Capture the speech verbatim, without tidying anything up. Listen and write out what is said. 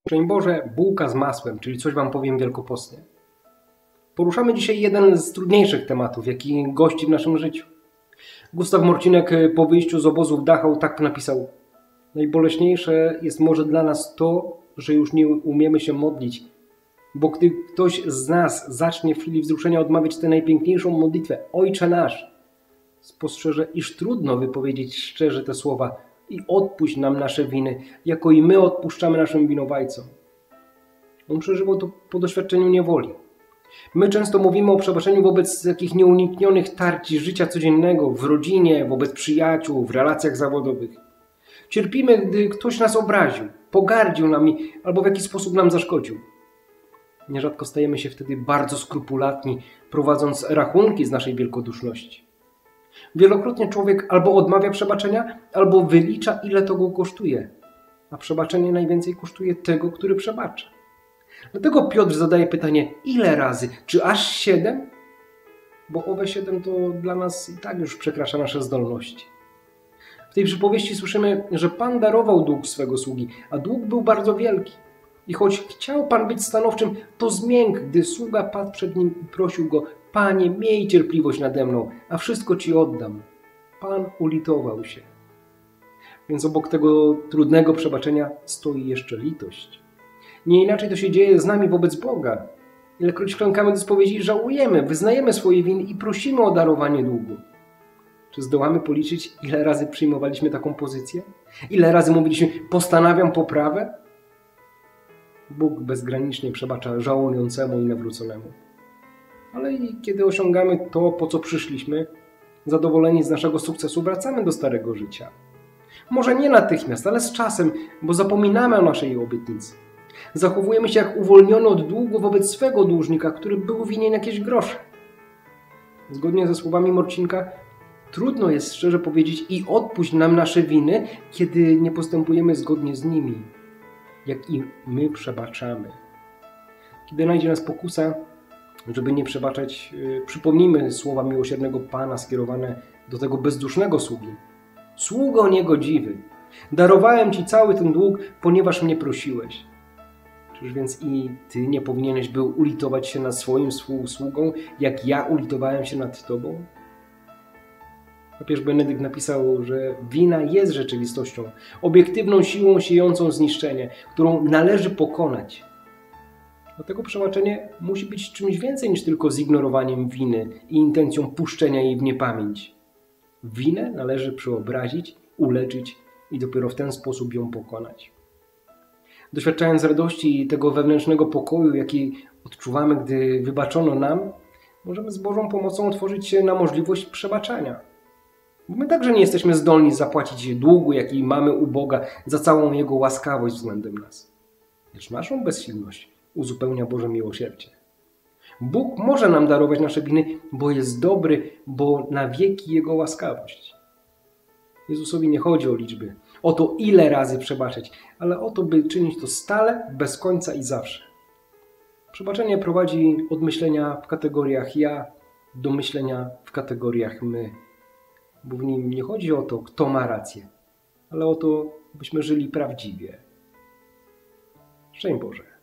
Szczęść Boże, bułka z masłem, czyli coś Wam powiem wielkopostnie. Poruszamy dzisiaj jeden z trudniejszych tematów, jaki gości w naszym życiu. Gustaw Morcinek po wyjściu z obozu w Dachau tak napisał: najboleśniejsze jest może dla nas to, że już nie umiemy się modlić, bo gdy ktoś z nas zacznie w chwili wzruszenia odmawiać tę najpiękniejszą modlitwę, Ojcze nasz, spostrzeże, iż trudno wypowiedzieć szczerze te słowa: i odpuść nam nasze winy, jako i my odpuszczamy naszym winowajcom. On przeżywał to po doświadczeniu niewoli. My często mówimy o przebaczeniu wobec takich nieuniknionych tarć życia codziennego, w rodzinie, wobec przyjaciół, w relacjach zawodowych. Cierpimy, gdy ktoś nas obraził, pogardził nami albo w jakiś sposób nam zaszkodził. Nierzadko stajemy się wtedy bardzo skrupulatni, prowadząc rachunki z naszej wielkoduszności. Wielokrotnie człowiek albo odmawia przebaczenia, albo wylicza, ile to go kosztuje. A przebaczenie najwięcej kosztuje tego, który przebacza. Dlatego Piotr zadaje pytanie: ile razy? Czy aż siedem? Bo owe siedem to dla nas i tak już przekracza nasze zdolności. W tej przypowieści słyszymy, że Pan darował dług swego sługi, a dług był bardzo wielki. I choć chciał Pan być stanowczym, to zmiękł, gdy sługa padł przed nim i prosił go: Panie, miej cierpliwość nade mną, a wszystko Ci oddam. Pan ulitował się. Więc obok tego trudnego przebaczenia stoi jeszcze litość. Nie inaczej to się dzieje z nami wobec Boga. Ilekroć klękamy do spowiedzi, żałujemy, wyznajemy swoje winy i prosimy o darowanie długu. Czy zdołamy policzyć, ile razy przyjmowaliśmy taką pozycję? Ile razy mówiliśmy: postanawiam poprawę? Bóg bezgranicznie przebacza żałującemu i nawróconemu. Ale i kiedy osiągamy to, po co przyszliśmy, zadowoleni z naszego sukcesu, wracamy do starego życia. Może nie natychmiast, ale z czasem, bo zapominamy o naszej obietnicy. Zachowujemy się jak uwolniony od długu wobec swego dłużnika, który był winien jakieś grosze. Zgodnie ze słowami Morcinka, trudno jest szczerze powiedzieć: i odpuść nam nasze winy, kiedy nie postępujemy zgodnie z nimi, jak i my przebaczamy. Kiedy najdzie nas pokusa, żeby nie przebaczać, przypomnijmy słowa miłosiernego Pana skierowane do tego bezdusznego sługi. Sługo niegodziwy, darowałem Ci cały ten dług, ponieważ mnie prosiłeś. Czyż więc i Ty nie powinieneś był ulitować się nad swoim współsługą, jak ja ulitowałem się nad Tobą? Papież Benedykt napisał, że wina jest rzeczywistością, obiektywną siłą siejącą zniszczenie, którą należy pokonać. Dlatego przebaczenie musi być czymś więcej niż tylko zignorowaniem winy i intencją puszczenia jej w niepamięć. Winę należy przeobrazić, uleczyć i dopiero w ten sposób ją pokonać. Doświadczając radości i tego wewnętrznego pokoju, jaki odczuwamy, gdy wybaczono nam, możemy z Bożą pomocą otworzyć się na możliwość przebaczania. Bo my także nie jesteśmy zdolni zapłacić długu, jaki mamy u Boga za całą Jego łaskawość względem nas. Lecz naszą bezsilność uzupełnia Boże miłosierdzie. Bóg może nam darować nasze winy, bo jest dobry, bo na wieki Jego łaskawość. Jezusowi nie chodzi o liczby, o to, ile razy przebaczyć, ale o to, by czynić to stale, bez końca i zawsze. Przebaczenie prowadzi od myślenia w kategoriach ja do myślenia w kategoriach my. Bo w nim nie chodzi o to, kto ma rację, ale o to, byśmy żyli prawdziwie. Szczęść Boże.